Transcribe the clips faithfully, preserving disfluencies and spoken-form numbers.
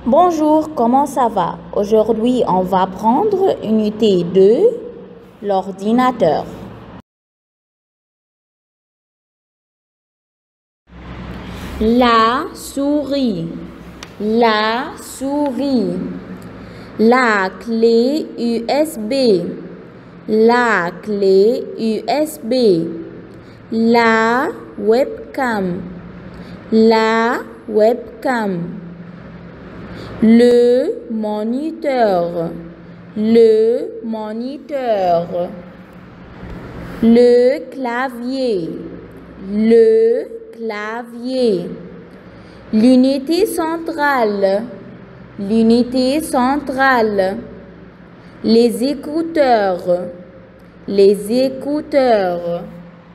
Bonjour, comment ça va? Aujourd'hui, on va prendre unité deux, l'ordinateur. La souris, la souris, la clé U S B, la clé U S B, la webcam, la webcam. Le moniteur, le moniteur, le clavier, le clavier, l'unité centrale, l'unité centrale, les écouteurs, les écouteurs.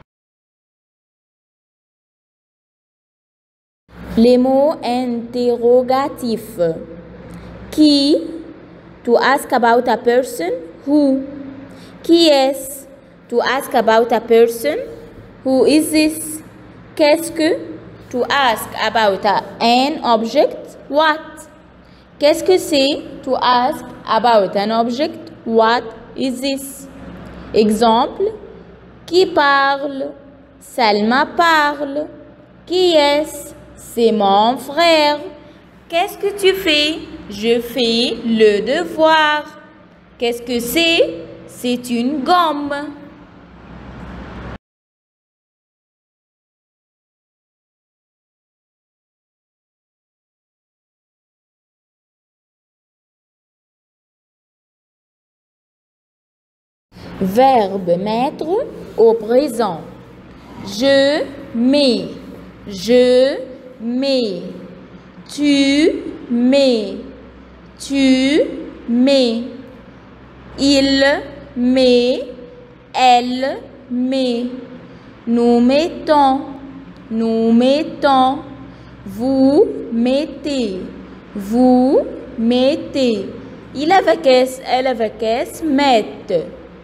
Les mots interrogatifs. Qui? To ask about a person. Who? Qui est? To ask about a person. Who is this? Qu'est-ce que? To ask about a, an object. What? Qu'est-ce que c'est? To ask about an object. What is this? Exemple. Qui parle? Salma parle. Qui est-ce? C'est mon frère. Qu'est-ce que tu fais? Je fais le devoir. Qu'est-ce que c'est? C'est une gomme. Verbe mettre au présent. Je mets. Je mets. Tu mets. Tu mets. Il met. Elle met. Nous mettons. Nous mettons. Vous mettez. Vous mettez. Il avec S, elle avec S, mettent.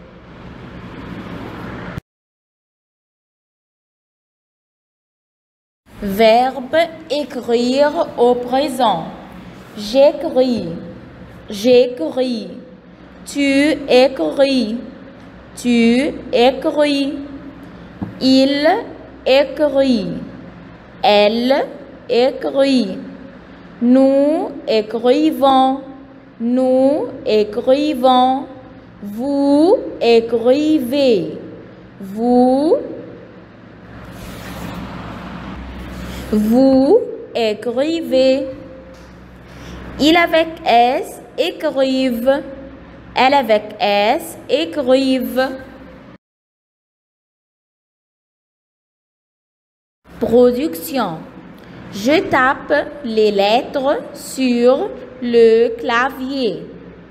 Verbe écrire au présent. J'écris. J'écris. Tu écris. Tu écris. Il écrit. Elle écrit. Nous écrivons. Nous écrivons. Vous écrivez. Vous Vous écrivez. Il avec S écrivent. Elle avec S écrivent. Production. Je tape les lettres sur le clavier.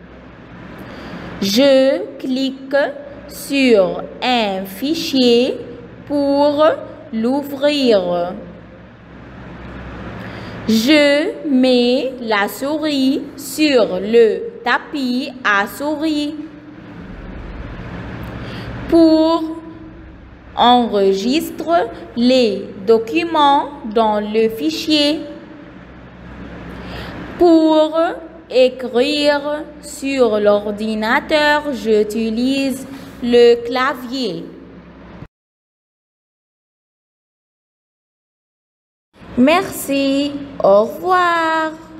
Je clique sur un fichier pour l'ouvrir. Je mets la souris sur le tapis à souris. Pour enregistrer les documents dans le fichier. Pour écrire sur l'ordinateur, j'utilise le clavier. Merci, au revoir.